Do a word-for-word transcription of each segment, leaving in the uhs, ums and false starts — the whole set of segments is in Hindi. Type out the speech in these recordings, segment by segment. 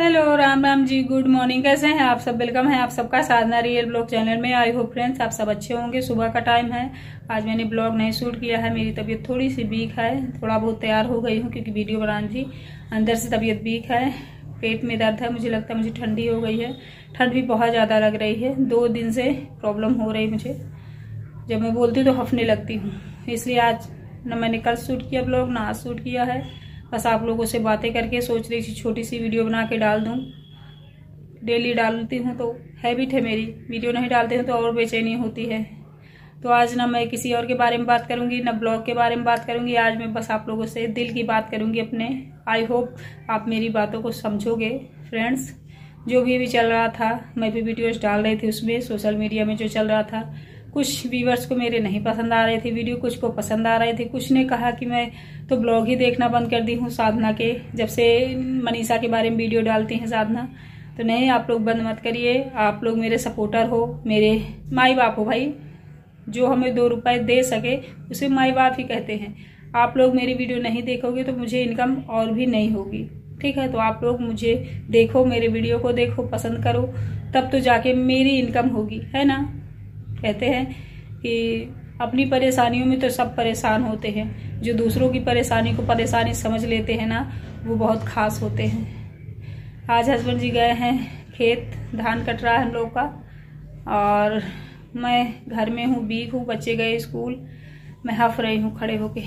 हेलो राम राम जी, गुड मॉर्निंग। कैसे हैं आप सब? वेलकम है आप सबका साधना रियल ब्लॉग चैनल में। आई होप फ्रेंड्स आप सब अच्छे होंगे। सुबह का टाइम है, आज मैंने ब्लॉग नहीं शूट किया है। मेरी तबीयत थोड़ी सी वीक है, थोड़ा बहुत तैयार हो गई हूँ क्योंकि वीडियो बनानी थी। अंदर से तबीयत वीक है, पेट में दर्द है, मुझे लगता है मुझे ठंडी हो गई है। ठंड भी बहुत ज़्यादा लग रही है, दो दिन से प्रॉब्लम हो रही मुझे। जब मैं बोलती तो हंसने लगती हूँ, इसलिए आज न मैंने कल शूट किया ब्लॉग, ना आज शूट किया है। बस आप लोगों से बातें करके सोच रही थी छोटी सी वीडियो बना के डाल दूं। डेली डालती हूं तो हैबिट है मेरी, वीडियो नहीं डालती हूं तो और बेचैनी होती है। तो आज ना मैं किसी और के बारे में बात करूंगी, ना ब्लॉग के बारे में बात करूंगी। आज मैं बस आप लोगों से दिल की बात करूंगी अपने। आई होप आप मेरी बातों को समझोगे फ्रेंड्स। जो भी अभी चल रहा था, मैं भी वीडियोज डाल रही थी उसमें, सोशल मीडिया में जो चल रहा था, कुछ व्यूवर्स को मेरे नहीं पसंद आ रहे थे वीडियो, कुछ को पसंद आ रहे थे। कुछ ने कहा कि मैं तो ब्लॉग ही देखना बंद कर दी हूँ साधना के, जब से मनीषा के बारे में वीडियो डालती हैं साधना। तो नहीं, आप लोग बंद मत करिए। आप लोग मेरे सपोर्टर हो, मेरे माई बाप हो भाई। जो हमें दो रुपए दे सके उसे माई बाप ही कहते हैं। आप लोग मेरी वीडियो नहीं देखोगे तो मुझे इनकम और भी नहीं होगी, ठीक है। तो आप लोग मुझे देखो, मेरे वीडियो को देखो, पसंद करो, तब तो जाके मेरी इनकम होगी, है ना। कहते हैं कि अपनी परेशानियों में तो सब परेशान होते हैं, जो दूसरों की परेशानी को परेशानी समझ लेते हैं ना, वो बहुत खास होते हैं। आज हस्बैंड जी गए हैं खेत, धान कट रहा है हम लोग का, और मैं घर में हूँ, वीक हूँ। बच्चे गए स्कूल, मैं हफ रही हूँ खड़े होके।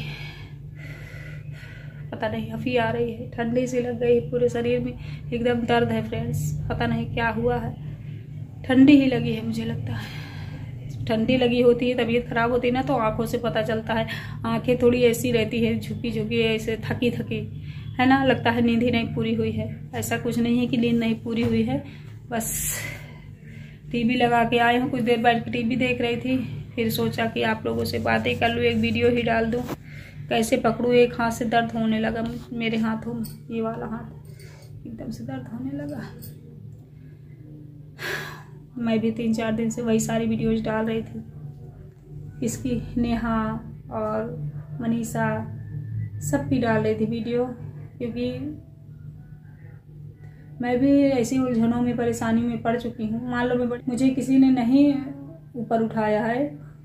पता नहीं हफी आ रही है, ठंडी सी लग गई पूरे शरीर में, एकदम दर्द है फ्रेंड्स। पता नहीं क्या हुआ है, ठंडी ही लगी है मुझे लगता है। ठंडी लगी होती है, तबीयत खराब होती है ना, तो आंखों से पता चलता है। आंखें थोड़ी ऐसी रहती है, झुकी झुकी, ऐसे थकी थकी, है ना। लगता है नींद ही नहीं पूरी हुई है। ऐसा कुछ नहीं है कि नींद नहीं पूरी हुई है, बस टीवी लगा के आए हूँ, कुछ देर बैठ के टीवी देख रही थी। फिर सोचा कि आप लोगों से बातें कर लूँ, एक वीडियो ही डाल दूँ। कैसे पकड़ूँ, एक हाथ से दर्द होने लगा मेरे हाथों में, ये वाला हाथ एकदम से दर्द होने लगा। मैं भी तीन चार दिन से वही सारी वीडियोज डाल रही थी, इसकी नेहा और मनीषा सब की डाल रही थी वीडियो, क्योंकि मैं भी ऐसी उलझनों में, परेशानी में पड़ चुकी हूँ। मान लो मैं, मुझे किसी ने नहीं ऊपर उठाया है।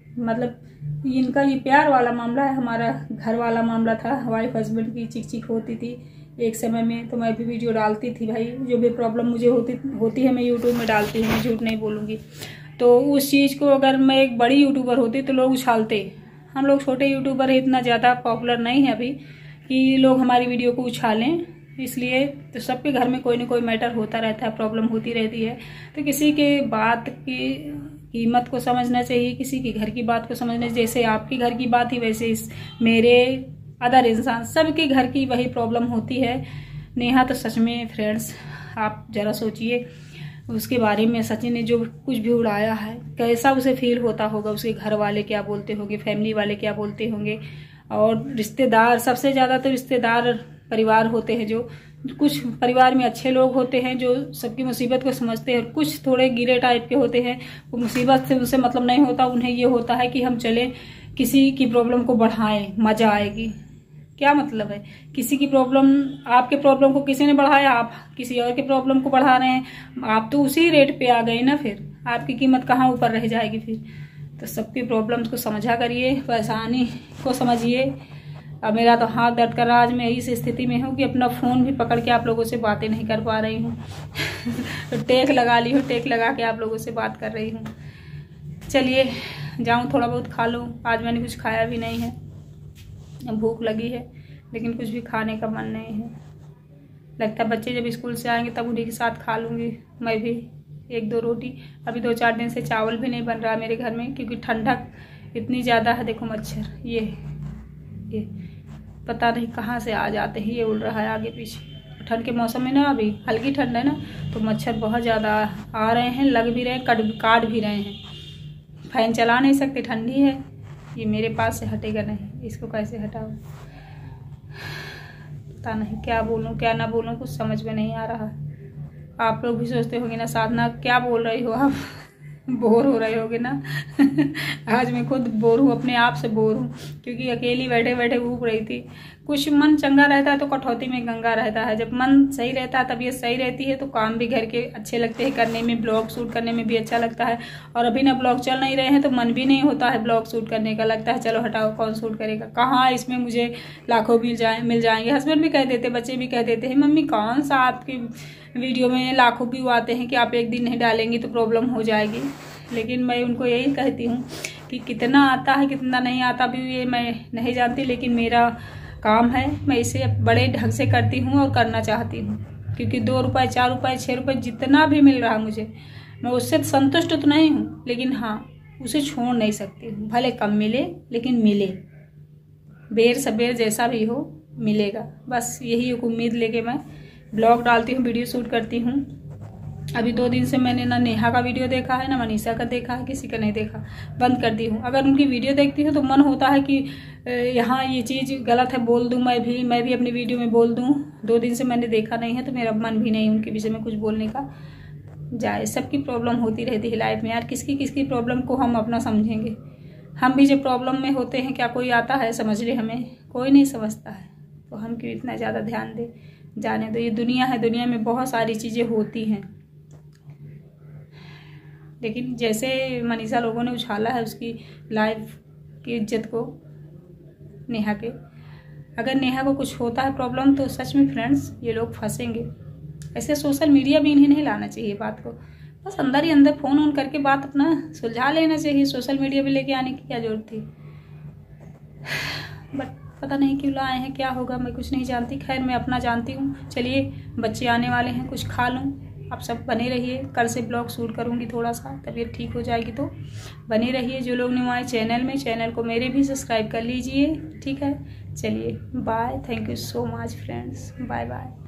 मतलब इनका ये प्यार वाला मामला है, हमारा घर वाला मामला था। वाइफ हस्बैंड की चिक चिक होती थी एक समय में, तो मैं भी वीडियो डालती थी भाई। जो भी प्रॉब्लम मुझे होती होती है मैं यूट्यूब में डालती हूँ, मैं झूठ नहीं बोलूँगी। तो उस चीज़ को अगर मैं एक बड़ी यूट्यूबर होती तो लोग उछालते। हम लोग छोटे यूट्यूबर है, इतना ज़्यादा पॉपुलर नहीं है अभी कि लोग हमारी वीडियो को उछालें। इसलिए तो सबके घर में कोई ना कोई मैटर होता रहता है, प्रॉब्लम होती रहती है। तो किसी के बात की कीमत को समझना चाहिए, किसी की घर की बात को समझना चाहिए। जैसे आपकी घर की बात ही, वैसे इस मेरे अदर इंसान सबके घर की वही प्रॉब्लम होती है। नेहा तो सच में फ्रेंड्स, आप जरा सोचिए उसके बारे में। सचिन ने जो कुछ भी उड़ाया है, कैसा उसे फील होता होगा, उसके घर वाले क्या बोलते होंगे, फैमिली वाले क्या बोलते होंगे, और रिश्तेदार। सबसे ज़्यादा तो रिश्तेदार परिवार होते हैं। जो कुछ परिवार में अच्छे लोग होते हैं जो सबकी मुसीबत को समझते हैं, और कुछ थोड़े गिरे टाइप के होते हैं, वो मुसीबत से उनसे मतलब नहीं होता। उन्हें ये होता है कि हम चले किसी की प्रॉब्लम को बढ़ाएं, मजा आएगी। क्या मतलब है, किसी की प्रॉब्लम, आपके प्रॉब्लम को किसी ने बढ़ाया, आप किसी और के प्रॉब्लम को बढ़ा रहे हैं, आप तो उसी रेट पे आ गए ना। फिर आपकी कीमत कहाँ ऊपर रह जाएगी फिर। तो सबकी प्रॉब्लम्स को समझा करिए, परेशानी को समझिए। अब मेरा तो हाथ दर्द कर रहा, आज मैं इस स्थिति में हूँ कि अपना फ़ोन भी पकड़ के आप लोगों से बातें नहीं कर पा रही हूँ। तो टेक लगा ली हूँ, टेक लगा के आप लोगों से बात कर रही हूँ। चलिए जाऊँ थोड़ा बहुत खा लूँ। आज मैंने कुछ खाया भी नहीं है, भूख लगी है लेकिन कुछ भी खाने का मन नहीं है। लगता है बच्चे जब स्कूल से आएंगे तब उन्हीं के साथ खा लूँगी मैं भी एक दो रोटी। अभी दो चार दिन से चावल भी नहीं बन रहा मेरे घर में, क्योंकि ठंडक इतनी ज़्यादा है। देखो मच्छर, ये ये पता नहीं कहाँ से आ जाते हैं, ये उड़ रहा है आगे पीछे। ठंड के मौसम में ना, अभी हल्की ठंड है ना, तो मच्छर बहुत ज़्यादा आ रहे हैं, लग भी रहे हैं, कट काट भी रहे हैं। फैन चला नहीं सकते, ठंडी है। ये मेरे पास से हटेगा नहीं, इसको कैसे हटाऊं पता नहीं। क्या बोलूं क्या ना बोलूं, कुछ समझ में नहीं आ रहा। आप लोग भी सोचते होंगे ना, साधना क्या बोल रही हो आप, बोर हो रहे होगे ना। आज मैं खुद बोर हूँ, अपने आप से बोर हूँ, क्योंकि अकेली बैठे बैठे भूख रही थी। कुछ मन चंगा रहता है तो कटौती में गंगा रहता है। जब मन सही रहता है, तबीयत सही रहती है, तो काम भी घर के अच्छे लगते हैं करने में, ब्लॉग शूट करने में भी अच्छा लगता है। और अभी ना ब्लॉग चल नहीं रहे हैं तो मन भी नहीं होता है ब्लॉग शूट करने का, लगता है चलो हटाओ कौन शूट करेगा, कहाँ इसमें मुझे लाखों मिल जाए मिल जाएंगे। हस्बैंड भी कह देते, बच्चे भी कह देते हैं मम्मी कौन सा आपकी वीडियो में लाखों व्यू आते हैं कि आप एक दिन नहीं डालेंगी तो प्रॉब्लम हो जाएगी। लेकिन मैं उनको यही कहती हूँ कि कितना आता है कितना नहीं आता भी ये मैं नहीं जानती, लेकिन मेरा काम है, मैं इसे बड़े ढंग से करती हूँ और करना चाहती हूँ। क्योंकि दो रुपये चार रुपये छः रुपये जितना भी मिल रहा मुझे, मैं उससे संतुष्ट तो नहीं हूँ, लेकिन हाँ उसे छोड़ नहीं सकती हूँ। भले कम मिले लेकिन मिले, बेर सबेर जैसा भी हो मिलेगा। बस यही एक उम्मीद लेके मैं ब्लॉग डालती हूँ, वीडियो शूट करती हूँ। अभी दो दिन से मैंने ना नेहा का वीडियो देखा है ना मनीषा का देखा है, किसी का नहीं देखा, बंद कर दी हूँ। अगर उनकी वीडियो देखती हूँ तो मन होता है कि यहाँ ये चीज़ गलत है बोल दूँ, मैं भी मैं भी अपनी वीडियो में बोल दूँ। दो दिन से मैंने देखा नहीं है तो मेरा मन भी नहीं उनके विषय में कुछ बोलने का जाए। सबकी प्रॉब्लम होती रहती है लाइफ में यार, किसकी किसकी प्रॉब्लम को हम अपना समझेंगे। हम भी जब प्रॉब्लम में होते हैं, क्या कोई आता है समझने, हमें कोई नहीं समझता है, तो हम क्यों इतना ज़्यादा ध्यान दें। जाने दो, ये दुनिया है, दुनिया में बहुत सारी चीज़ें होती हैं। लेकिन जैसे मनीषा लोगों ने उछाला है उसकी लाइफ की इज्जत को, नेहा के, अगर नेहा को कुछ होता है प्रॉब्लम तो सच में फ्रेंड्स ये लोग फंसेंगे। ऐसे सोशल मीडिया भी इन्हें नहीं लाना चाहिए बात को, बस अंदर ही अंदर फ़ोन ऑन करके बात अपना सुलझा लेना चाहिए। सोशल मीडिया पे लेके आने की क्या जरूरत थी। बट पता नहीं क्यों लाए हैं, क्या होगा मैं कुछ नहीं जानती। खैर मैं अपना जानती हूँ। चलिए बच्चे आने वाले हैं, कुछ खा लूँ। आप सब बने रहिए, कल से ब्लॉग शूट करूँगी, थोड़ा सा तबीयत ठीक हो जाएगी तो बने रहिए। जो लोग न्यू आए चैनल में, चैनल को मेरे भी सब्सक्राइब कर लीजिए, ठीक है। चलिए bye, thank you so much friends, bye bye.